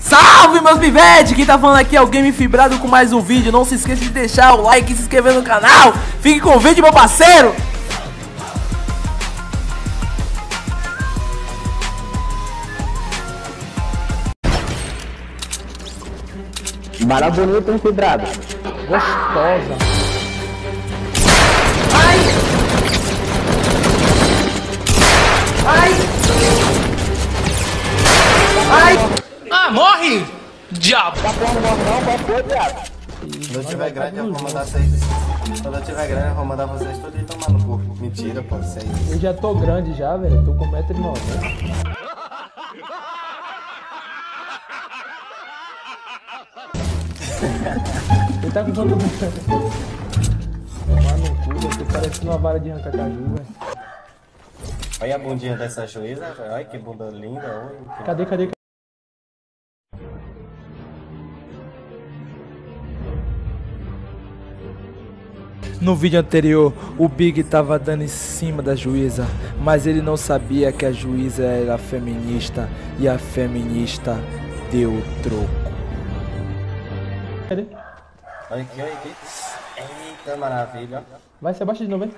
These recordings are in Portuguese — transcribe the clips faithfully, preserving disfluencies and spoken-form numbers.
Salve meus pivetes, quem tá falando aqui é o Game Fibrado com mais um vídeo. Não se esqueça de deixar o like e se inscrever no canal. Fique com o vídeo, meu parceiro. Bala bonita, hein, Fibrado? Gostosa. Ai! Ai! Ai! Ah, morre! Diabo! Tá porra, não morre não, qual foi, viado? Quando eu tiver grande, eu vou mandar vocês. Quando eu tiver grande, eu vou mandar vocês todos tomar no cu. Mentira, pô, vocês. Eu já tô grande já, velho. Tô com um metro e noventa. Ele tá com quanto? Tomar no cu, eu tô parecendo uma vara de arrancar caju, velho. Olha a bundinha dessa juíza, velho. Olha que bunda linda. Oi, que... Cadê, cadê? No vídeo anterior, o Big tava dando em cima da juíza, mas ele não sabia que a juíza era feminista e a feminista deu o troco. Cadê? Olha aqui, olha aqui. Eita maravilha. Vai, se abaixa de novo, hein?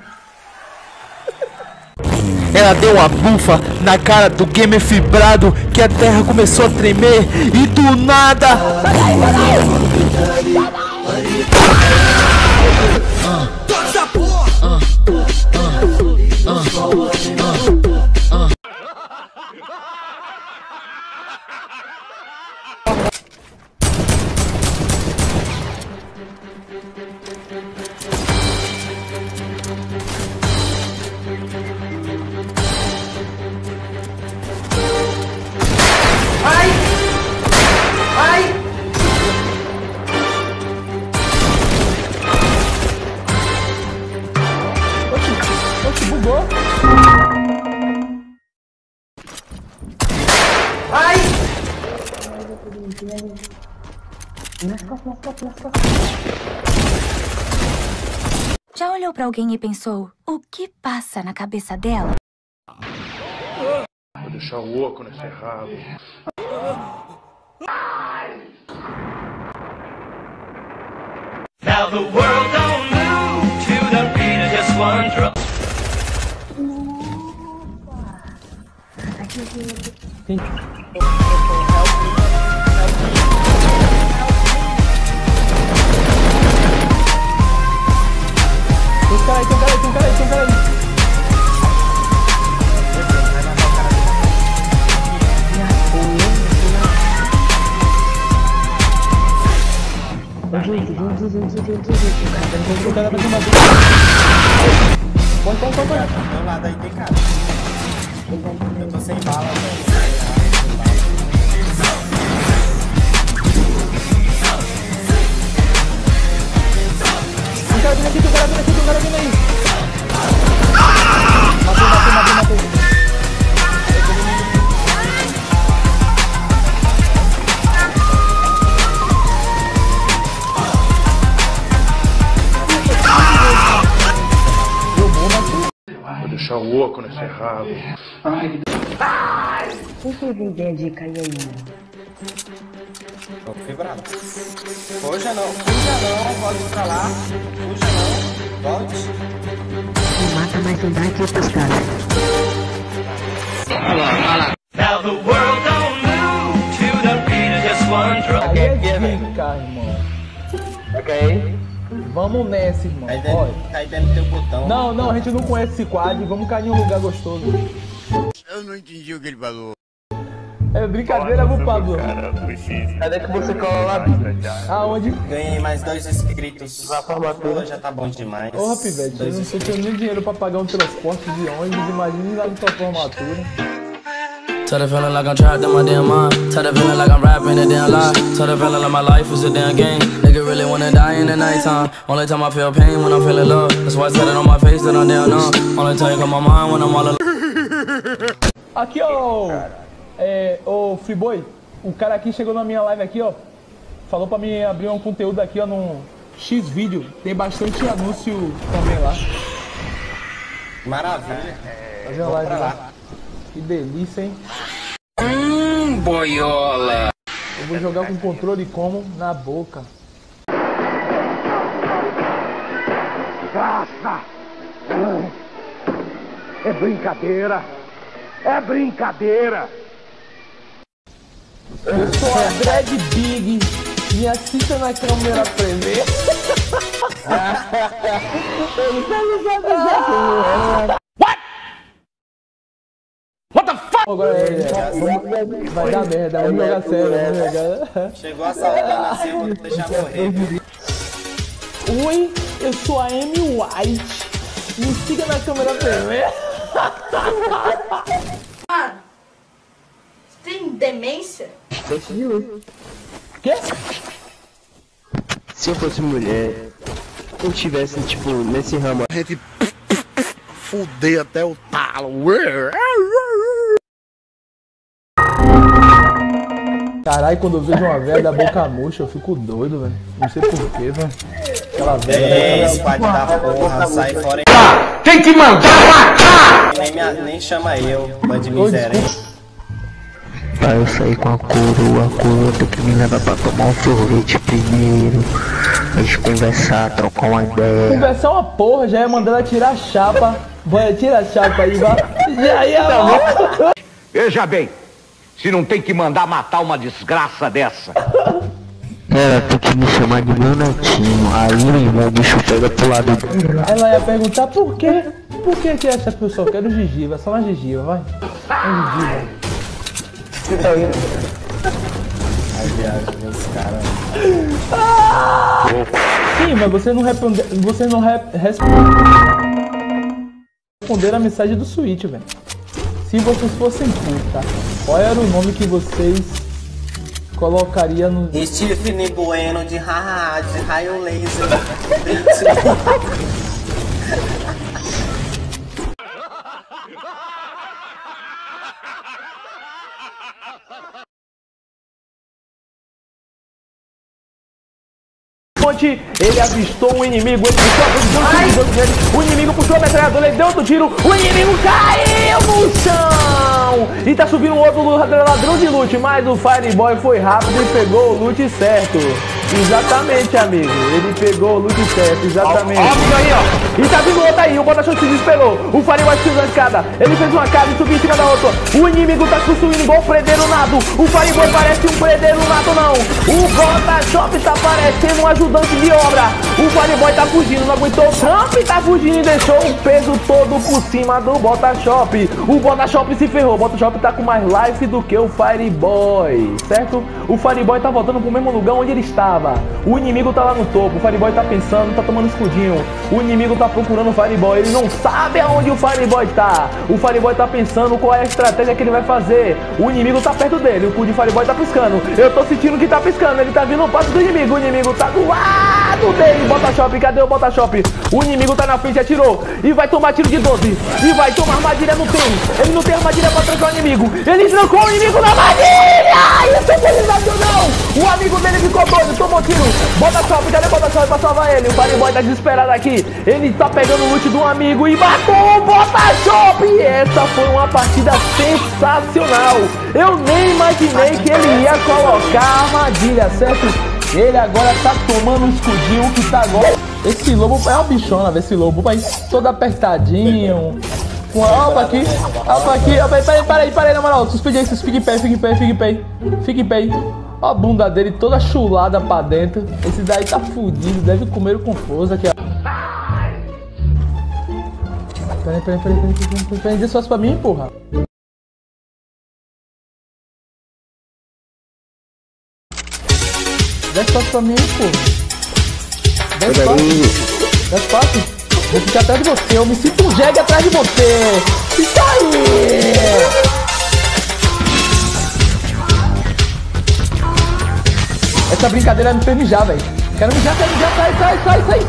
Ela deu uma bufa na cara do Game Fibrado, que a terra começou a tremer e do nada... Ai! Ai! Oxi, oxi, bugou. Ai! Já olhou pra alguém e pensou, o que passa na cabeça dela? Vou deixar o oco nesse rabo. Now the world don't move to the beat of just one drum. Tem um cara aí, tem um cara aí, tem um cara aí, tem um cara aí. O cara vai ter uma vez. Põe, põe, põe, põe. Do meu lado aí tem cara. Eu tô sem bala, velho. Tem um cara vindo aqui, tem um cara vindo aqui, tem um cara vindo aí. Matei, matei, matei, matei. Vou deixar o oco nesse rabo. Quem teve ideia de cair aí? Tô fibrado. Fuja não, fuja não, volte pra lá. Fuja não, volte. Não mata mais um daqui pros caras. Now the world don't move to the beat of just one drum. Aí é dica, irmão. Ok. Vamos nessa, irmão. Aí dentro, Olha. aí dentro tem o botão. Não, não, a gente não conhece esse quadro. Vamos cair em um lugar gostoso. Eu não entendi o que ele falou. É brincadeira, viu, Pablo? Cadê que você cola lá, Big? Aonde? Ganhei mais dois inscritos. Na formatura já tá bom demais. Ô, Pivete, eu não tô tendo nem dinheiro pra pagar um transporte de ônibus. Imagina lá na tua formatura. Tell the feeling like I'm trapped in my damn mind. Tell the feeling like I'm rapping a damn lie. Tell the feeling like my life is a damn game. Nigga really wanna die in the nighttime. Only time I feel pain when I'm feeling love. That's why I said it on my face that I'm down numb. Only time you come my mind when I'm all alone. Aqui, ó. É, ô, Freeboy, o cara aqui chegou na minha live aqui, ó. Falou pra mim abrir um conteúdo aqui, ó, no X-Vídeo. Tem bastante anúncio também lá. Maravilha. Fazer uma live lá. Que delícia, hein? Hum, boiola. Eu vou jogar com controle como? Na boca. Graça! É brincadeira! É brincadeira! Eu sou a Drag Big. Me assista na câmera primeiro. What? What the fuck? Agora é, vamos, vai dar merda, vamos jogar sério, vamos jogar. Chegou a sala pra nascer, vou deixar morrer. Oi, eu sou a Amy White. Me siga na câmera primeiro. Mano, você tem demência? Quê? Se eu fosse mulher, eu tivesse, tipo, nesse ramo, A gente fuder até o talo. Caralho, quando eu vejo uma velha da boca murcha, eu fico doido, velho. Não sei porquê, velho. Aquela velha. É, squad da porra, sai fora. Tem que mandar matar! Nem, me, nem chama eu, bando de miséria. pra eu sair com a coroa, a coroa tem que me levar pra tomar um sorvete primeiro. A gente conversar, trocar uma ideia. Conversar uma porra, já ia mandar ela tirar a chapa. Vai, tira a chapa aí, vai. Já ia lá. Veja bem, se não tem que mandar matar uma desgraça dessa. Ela tem que me chamar de meu netinho. Aí, meu irmão, o bicho pega pro lado dele. Ela ia perguntar por quê? Por que que essa pessoa quer o gengiva? Só uma gengiva, vai. Uma gengiva. Ai, viagem, meus caras. Sim, mas você não responde, você não re, responde, responder a mensagem do Switch, velho. Se vocês fossem puta, qual era o nome que vocês colocaria no... Stephen Bueno de haha, de raio laser. Ele avistou um inimigo, ele puxou a posição, o inimigo puxou a metralhadora, ele deu outro tiro, o inimigo caiu no chão! E tá subindo um outro ladrão de loot, mas o Fireboy foi rápido e pegou o loot certo. Exatamente, amigo, ele pegou o loot certo, exatamente. Ó, ó, aí, ó. E tá vindo outro aí, o Botafogo se desesperou, o Fireboy subiu na escada, ele fez uma casa e subiu em cima da outra. O inimigo tá construindo igual um predeiro nato, o Fireboy parece um predeiro nato não. O Botafogo tá parecendo um ajudante de obra. O Fireboy tá fugindo, não aguentou o Trump, tá fugindo e deixou o peso todo por cima do Botafogo. O Botafogo se ferrou, o Botafogo tá com mais life do que o Fireboy, certo? O Fireboy tá voltando pro mesmo lugar onde ele estava. O inimigo tá lá no topo, o Fireboy tá pensando, tá tomando escudinho. O inimigo tá procurando o Fireboy, ele não sabe aonde o Fireboy tá. O Fireboy tá pensando qual é a estratégia que ele vai fazer. O inimigo tá perto dele, o cu de Fireboy tá piscando. Eu tô sentindo que tá piscando, ele tá vindo no passo do inimigo. O inimigo tá do lado dele, Botafogo, cadê o Botafogo? O inimigo tá na frente, atirou e vai tomar tiro de doze. E vai tomar armadilha, não tem. Ele não tem armadilha pra trancar o inimigo. Ele trancou o inimigo na armadilha! Isso é sensacional! O amigo dele ficou doido, tomou tiro. Botafogo, cadê o Botafogo pra salvar ele? O Fireboy tá desesperado aqui. Ele tá pegando o loot do amigo e matou o Botafogo! E essa foi uma partida sensacional. Eu nem imaginei que ele ia colocar a armadilha, certo? Ele agora tá tomando um escudinho que tá agora. Esse lobo é uma bichona, velho. Esse lobo vai todo apertadinho. Opa aqui, opa aqui, opa aí, para aí, para aí, na moral. Suspende aí, fica em pé, fica em pé, fica em pé. Fica em pé. Ó a bunda dele toda chulada pra dentro. Esse daí tá fudido, deve comer com força aqui, ó. Peraí, peraí, peraí, peraí, peraí, peraí, deixa só pra mim, porra. Desce fácil pra mim, pô. Desce fácil. Desce fácil. Vou ficar atrás de você. Eu me sinto um jegue atrás de você. Fica aí. Essa brincadeira me fez mijar, velho. Quero mijar, quero mijar. Sai, sai, sai, sai.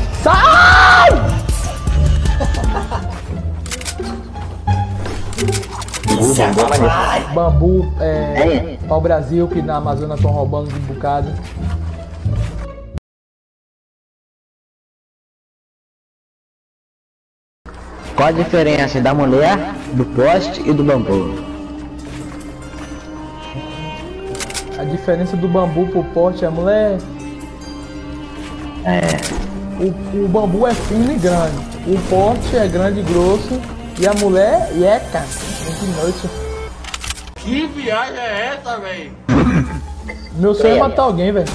Sai! Bambu, é, pau Brasil, que na Amazônia estão roubando de bocado. Qual a diferença da mulher, do poste e do bambu? A diferença do bambu pro porte é, mulher. É. O, o bambu é fino e grande. O porte é grande e grosso. E a mulher, ieca. Que noite. Que viagem é essa, velho? Meu sonho é matar alguém, velho.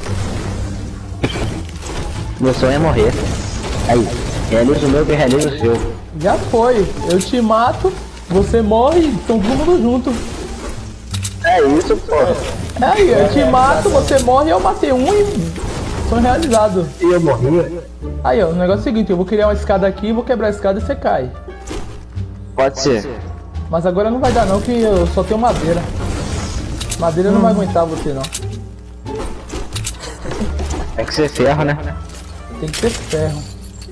Meu sonho é morrer. Aí, realiza o meu que realiza o seu. Já foi. Eu te mato, você morre e estão todo mundo junto. É isso, porra. É aí, eu te mato, você morre e eu matei um e sonho realizado. E eu morri? Aí, ó, o negócio é o seguinte, eu vou criar uma escada aqui, vou quebrar a escada e você cai. Pode ser. Mas agora não vai dar não, que eu só tenho madeira. Madeira hum. não vai aguentar você não. Tem que ser ferro, né? Tem que ser ferro.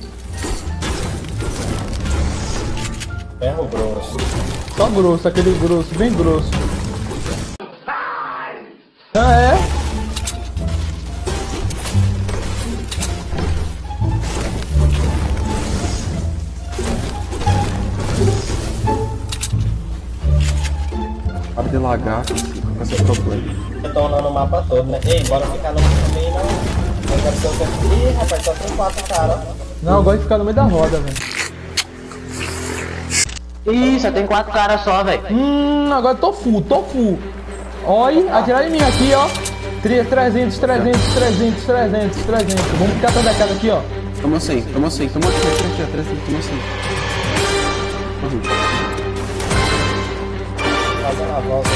Ferro grosso. Só grosso, aquele grosso, bem grosso. Ah, é? Para de lagar com esse problema. Eu tô andando o mapa todo, né? Ei, bora ficar no meio não. Eu quero ser o tempo. Ih, rapaz, só tem quatro caras. Não, eu gosto de ficar no meio da roda, velho. Ih, só tem quatro caras só, velho. Hum, agora tô full, tô full. Olha, atirar em mim aqui, ó. trezentos, trezentos, trezentos, trezentos, trezentos. Vamos ficar toda a casa aqui, ó. Toma cem, toma cem, toma aqui, aqui, aqui, trezentos, toma cem. Fazendo a volta.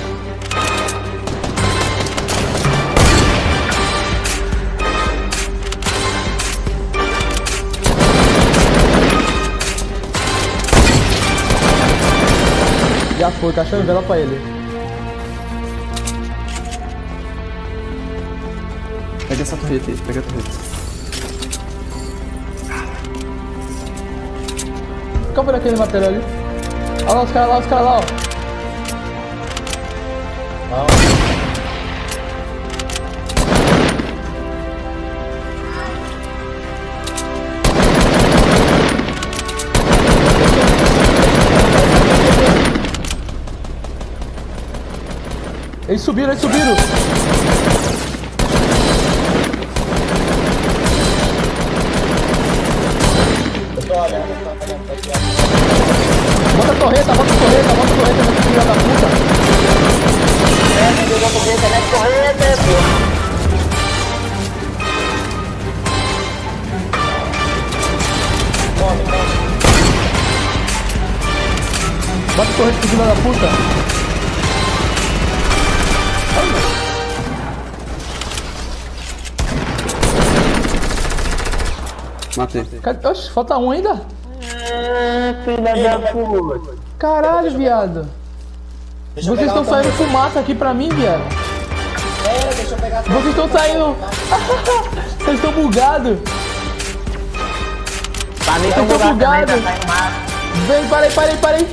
Já foi, tá achando vela pra ele. Pega essa torreta aí, pega a torreta. Fica por aquele material ali. Olha lá os caras lá, os caras lá, ó. Eles subiram, eles subiram! Bota a torreta, bota a torreta, bota a torreta, meu filho da puta! É, me deu a torreta, né? Torreta, pô! Bota a torreta, filho da puta! Matei. Oxe, falta um ainda? É, filha da puta. Caralho, viado. Deixa Vocês estão saindo fumaça aqui pra mim, viado. É, deixa eu pegar. Vocês estão saindo. Vocês estão bugados. Pra mim Vocês estão bugados. Vem, parei, parei, parei.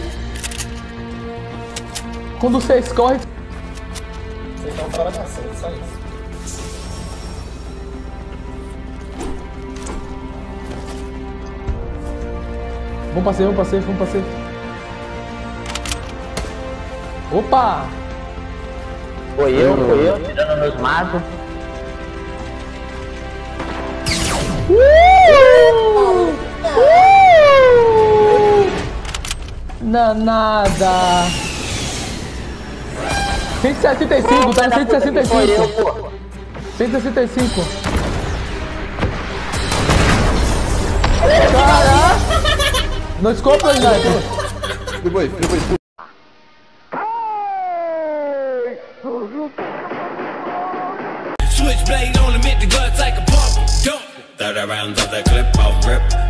Quando vocês correm. Vocês estão fora da cena, só isso. Vamos pra safe, vamos pra safe, vamos pra safe. Opa! Foi eu, foi eu, tirando meus matos. Uh! Uh! Danada! cento e sessenta e cinco, tá no cento e sessenta e cinco. cento e sessenta e cinco. Caraca! No scope, Sniper! Friboi, Friboi, Friboi. Switchblade on him, hit the guts like a pump. Dump. Thirty rounds of the clip, I'll rip.